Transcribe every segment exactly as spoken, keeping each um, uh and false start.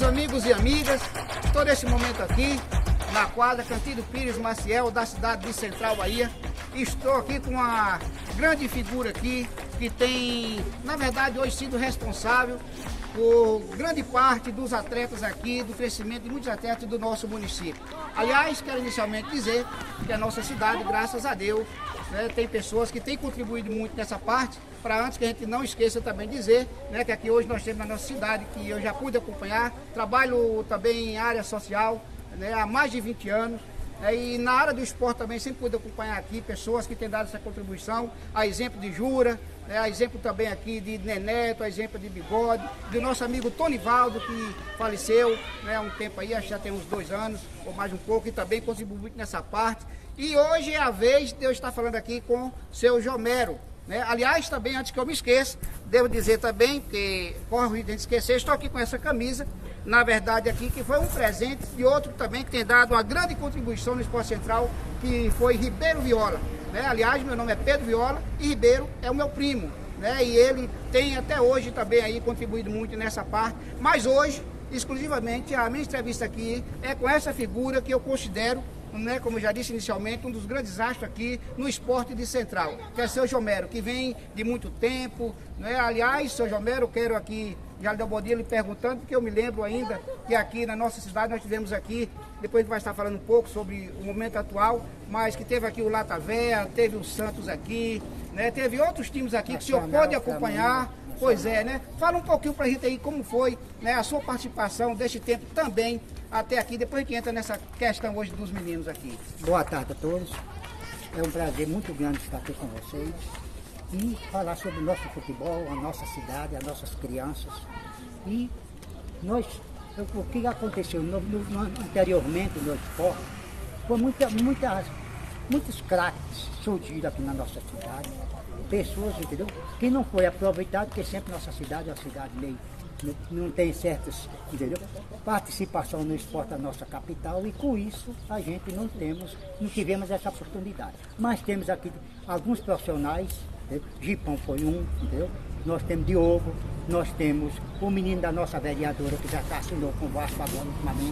amigos e amigas, estou nesse momento aqui na quadra Candido Pires Maciel, da cidade de Central Bahia. Estou aqui com uma grande figura aqui, que tem, na verdade, hoje sido responsável por grande parte dos atletas aqui, do crescimento de muitos atletas do nosso município. Aliás, quero inicialmente dizer que a nossa cidade, graças a Deus, né, tem pessoas que têm contribuído muito nessa parte, para antes que a gente não esqueça também dizer, né, que aqui hoje nós temos na nossa cidade, que eu já pude acompanhar, trabalho também em área social, né, há mais de vinte anos, é, e na área do esporte também sempre pude acompanhar aqui pessoas que têm dado essa contribuição, a exemplo de Jura, né, a exemplo também aqui de Neneto, a exemplo de Bigode, do nosso amigo Tonivaldo, que faleceu, né, há um tempo aí, acho que já tem uns dois anos, ou mais um pouco, e também contribuiu muito nessa parte. E hoje é a vez de eu estar falando aqui com o seu Jomero. Né? Aliás, também, antes que eu me esqueça, devo dizer também, porque corre o risco de esquecer, estou aqui com essa camisa, na verdade aqui, que foi um presente de outro também que tem dado uma grande contribuição no Esporte Central, que foi Ribeiro Viola. Né? Aliás, meu nome é Pedro Viola e Ribeiro é o meu primo. Né? E ele tem até hoje também aí contribuído muito nessa parte, mas hoje, exclusivamente, a minha entrevista aqui é com essa figura que eu considero, né, como eu já disse inicialmente, um dos grandes astros aqui no esporte de Central, que é o seu Jomero, que vem de muito tempo. Né? Aliás, seu Jomero, eu quero aqui, já lhe deu bom dia, lhe perguntando, porque eu me lembro ainda que aqui na nossa cidade nós tivemos aqui, depois a gente vai estar falando um pouco sobre o momento atual, mas que teve aqui o Lata Véia, teve o Santos aqui, né? Teve outros times aqui que o senhor pode acompanhar. Pois é, né? Fala um pouquinho pra gente aí como foi, né, a sua participação deste tempo também até aqui, depois que entra nessa questão hoje dos meninos aqui. Boa tarde a todos. É um prazer muito grande estar aqui com vocês e falar sobre o nosso futebol, a nossa cidade, as nossas crianças. E nós, o que aconteceu no, no, anteriormente no esporte, foi muita, muitas, muitos craques surgiram aqui na nossa cidade. Pessoas, entendeu? Que não foi aproveitado, porque sempre nossa cidade é uma cidade meio, não tem certas, entendeu? Participação no esporte da nossa capital, e com isso a gente não temos, não tivemos essa oportunidade. Mas temos aqui alguns profissionais, entendeu? Gipão foi um, entendeu? Nós temos Diogo, nós temos o menino da nossa vereadora que já assinou com o Vasco agora ultimamente.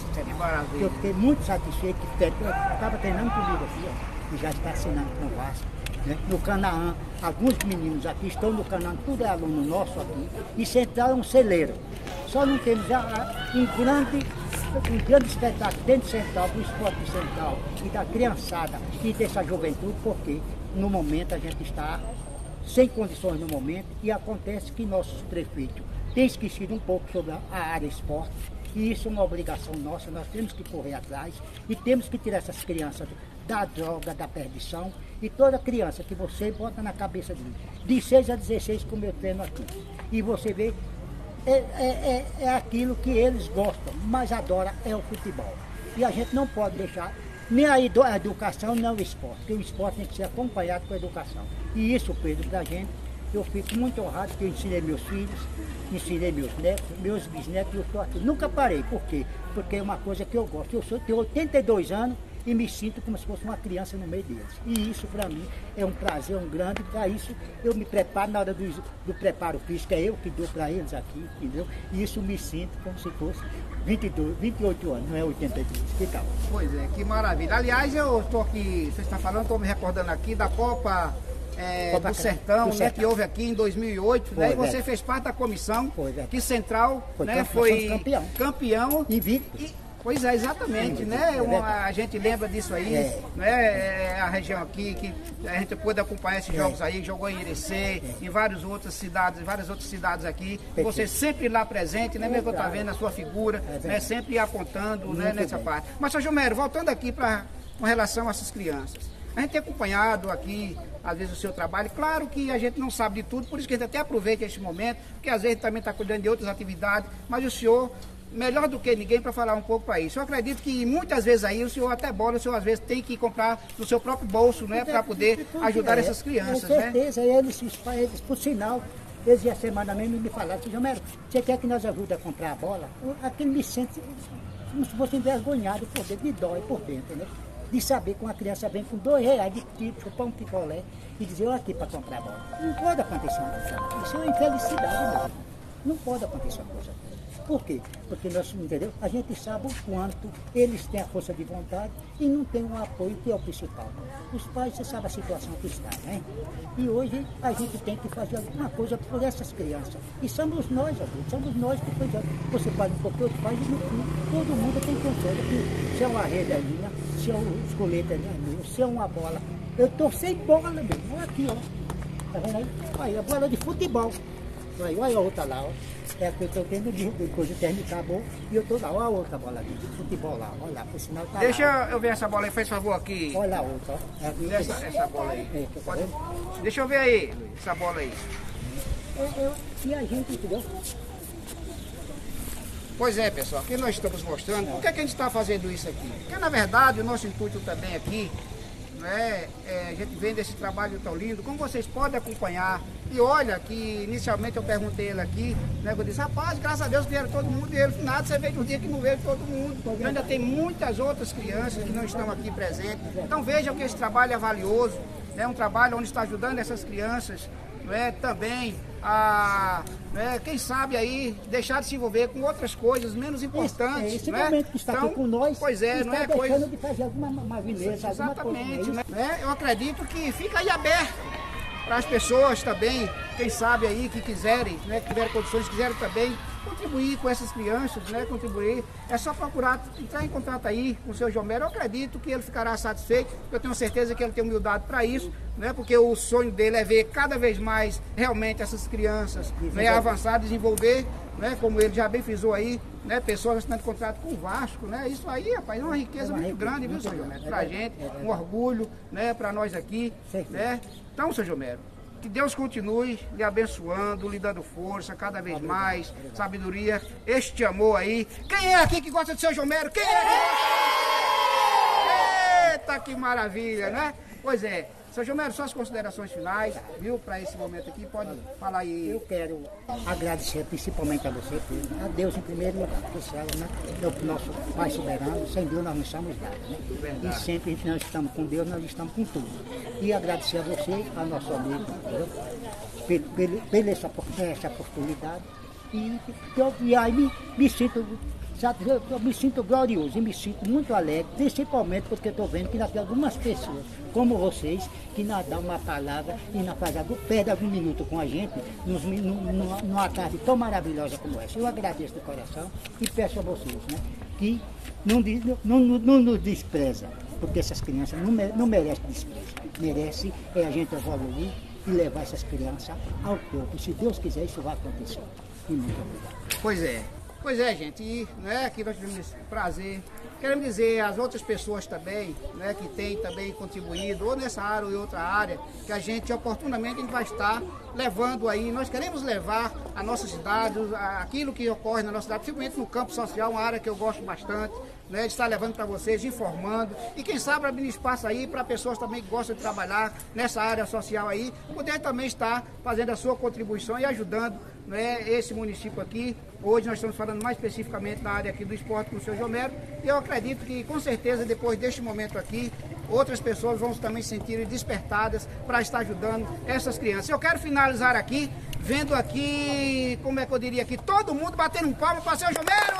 Eu fiquei muito satisfeito, que estava treinando comigo aqui, ó, e já está assinando com o Vasco. Né? No Canaã, alguns meninos aqui estão no Canaã, tudo é aluno nosso aqui, e Central é um celeiro. Só não temos já um grande, um grande espetáculo dentro de Central, do esporte central e da criançada e dessa juventude, porque no momento a gente está sem condições no momento, e acontece que nossos prefeitos têm esquecido um pouco sobre a área esporte, e isso é uma obrigação nossa, nós temos que correr atrás e temos que tirar essas crianças da droga, da perdição, e toda criança que você bota na cabeça dele, de seis a dezesseis, como eu treino aqui, e você vê, é, é, é, é aquilo que eles gostam, mas adoram é o futebol. E a gente não pode deixar nem a educação, nem o esporte, porque o esporte tem que ser acompanhado com a educação. E isso, Pedro, da gente, eu fico muito honrado que eu ensinei meus filhos, ensinei meus netos, meus bisnetos, e eu estou aqui. Nunca parei. Por quê? Porque é uma coisa que eu gosto. Eu sou, tenho oitenta e dois anos e me sinto como se fosse uma criança no meio deles. E isso, para mim, é um prazer, um grande. Para isso, eu me preparo na hora do, do preparo físico, é eu que dou para eles aqui, entendeu? E isso me sinto como se fosse vinte e dois, vinte e oito anos, não é oitenta e dois. Que tal? Pois é, que maravilha. Aliás, eu estou aqui, você está falando, estou me recordando aqui da Copa... É, Copa do Sertão, do né, que houve aqui em dois mil e oito, né, e você é. fez parte da comissão é. que Central foi, né, foi campeão, campeão invicto. E, pois é, exatamente, né, uma, a gente lembra disso aí, é. né, a região aqui, que a gente pôde acompanhar esses é. jogos aí, jogou em Irecê, é. em várias outras cidades, várias outras cidades aqui, Perfeito. você sempre lá presente, né, mesmo que eu estou vendo a sua figura, é né, sempre apontando, né, nessa bem. parte. Mas, seu Jomero, voltando aqui pra, com relação a essas crianças, a gente tem acompanhado aqui, às vezes, o seu trabalho. Claro que a gente não sabe de tudo, por isso que a gente até aproveita este momento, porque às vezes também está cuidando de outras atividades, mas o senhor, melhor do que ninguém para falar um pouco para isso. Eu acredito que muitas vezes aí o senhor até bola, o senhor às vezes tem que comprar no seu próprio bolso, né, para poder ajudar essas crianças, né? Com certeza, né? eles, eles, por sinal, eles essa semana mesmo me falaram, assim, Jomero, você quer que nós ajude a comprar a bola? Aquele me sente como se fosse envergonhado por dentro, me dói por dentro, né? De saber que uma criança vem com dois reais de tipo, chupar um picolé e dizer, olha aqui para comprar bola. Não pode acontecer uma coisa. Isso é uma infelicidade mesmo. Não pode acontecer uma coisa. Por quê? Porque nós, entendeu? A gente sabe o quanto eles têm a força de vontade e não tem um apoio que é o principal. Os pais, você sabe a situação que está, né? E hoje a gente tem que fazer alguma coisa por essas crianças. E somos nós, adultos, somos nós que fazemos. Você faz um pouco, outro faz, e no fim, todo mundo tem conselho. Que se é uma rede é minha, se é um escolete é meu, se é uma bola. Eu estou sem bola mesmo. Olha aqui, ó. Tá vendo aí? Aí, a bola de futebol. Aí, olha a outra lá, ó. É a que eu estou tendo de, de coisa térmica boa. E eu estou lá, olha a outra bola ali, de futebol lá. Olha lá, por sinal tá. Deixa lá, eu ver essa bola aí, faz favor aqui. Olha a outra, ó. É aqui, Essa, essa bola aí. É, tá Pode... vendo? Deixa eu ver aí, essa bola aí. Eu, eu, e a gente, entendeu? Pois é, pessoal, aqui nós estamos mostrando. Por que, que a gente está fazendo isso aqui? Porque, na verdade, o nosso intuito também aqui, né, é, a gente vem desse trabalho tão lindo, como vocês podem acompanhar. E olha, que inicialmente eu perguntei ele aqui, né, eu disse, rapaz, graças a Deus vieram todo mundo, e ele, nada, você veio de um dia que não veio todo mundo. E ainda tem muitas outras crianças que não estão aqui presentes. Então vejam que esse trabalho é valioso, é um trabalho onde está ajudando essas crianças, né, também a, né, quem sabe aí, deixar de se envolver com outras coisas menos importantes. Esse, esse né? momento que está então, aqui com nós, pois é, não está é deixando coisa... de fazer alguma mavileza, alguma coisa. Exatamente, Né? né? Eu acredito que fica aí aberto para as pessoas também, quem sabe aí que quiserem, né, que tiverem condições, quiserem também contribuir com essas crianças, né, contribuir. É só procurar entrar em contato aí com o seu Jomero. Eu acredito que ele ficará satisfeito, eu tenho certeza que ele tem humildade para isso, né, porque o sonho dele é ver cada vez mais realmente essas crianças, né, avançar, desenvolver, né, como ele já bem frisou aí, né, pessoas assinando contrato com o Vasco, né, isso aí, rapaz, é uma riqueza muito grande, viu, seu Jomero, para a gente, um orgulho, né, para nós aqui, né. Então, seu Jomero, que Deus continue lhe abençoando, lhe dando força cada vez mais, sabedoria, este amor aí. Quem é aqui que gosta de seu Jomero? Quem é? Eita, que maravilha, né? Pois é. Seu Jomero, suas considerações finais, viu, para esse momento aqui, pode falar aí. Eu quero agradecer principalmente a você, Pedro, a Deus em primeiro lugar, porque esse né, é o nosso Pai soberano, sem Deus nós não somos nada, né? Verdade. E sempre nós estamos com Deus, nós estamos com tudo. E agradecer a você, a nosso amigo, pela essa, essa oportunidade. E, eu, e aí me, me sinto... Eu, eu me sinto glorioso e me sinto muito alegre, principalmente porque estou vendo que tem algumas pessoas, como vocês, que não dão uma palavra e não fazem perde algum minuto com a gente, nos, numa, numa tarde tão maravilhosa como essa. Eu agradeço de coração e peço a vocês, né, que não, não, não, não nos desprezam, porque essas crianças não, não merecem desprezo, merece é a gente evoluir e levar essas crianças ao topo. Se Deus quiser, isso vai acontecer. E muito obrigado. Pois é. Pois é, gente, e né, aqui nós tivemos esse prazer. Queremos dizer às outras pessoas também, né, que têm também contribuído, ou nessa área ou em outra área, que a gente oportunamente a gente vai estar levando aí, nós queremos levar a nossa cidade, aquilo que ocorre na nossa cidade, principalmente no campo social, uma área que eu gosto bastante, né, de estar levando para vocês, informando, e quem sabe abrindo espaço aí para pessoas também que gostam de trabalhar nessa área social aí, poder também estar fazendo a sua contribuição e ajudando, né, esse município aqui. Hoje nós estamos falando mais especificamente na área aqui do esporte com o seu Jomero, e eu acredito que com certeza depois deste momento aqui, outras pessoas vão também se sentir despertadas para estar ajudando essas crianças. Eu quero finalizar aqui, vendo aqui, como é que eu diria aqui, todo mundo batendo um palmo para o seu Jomero!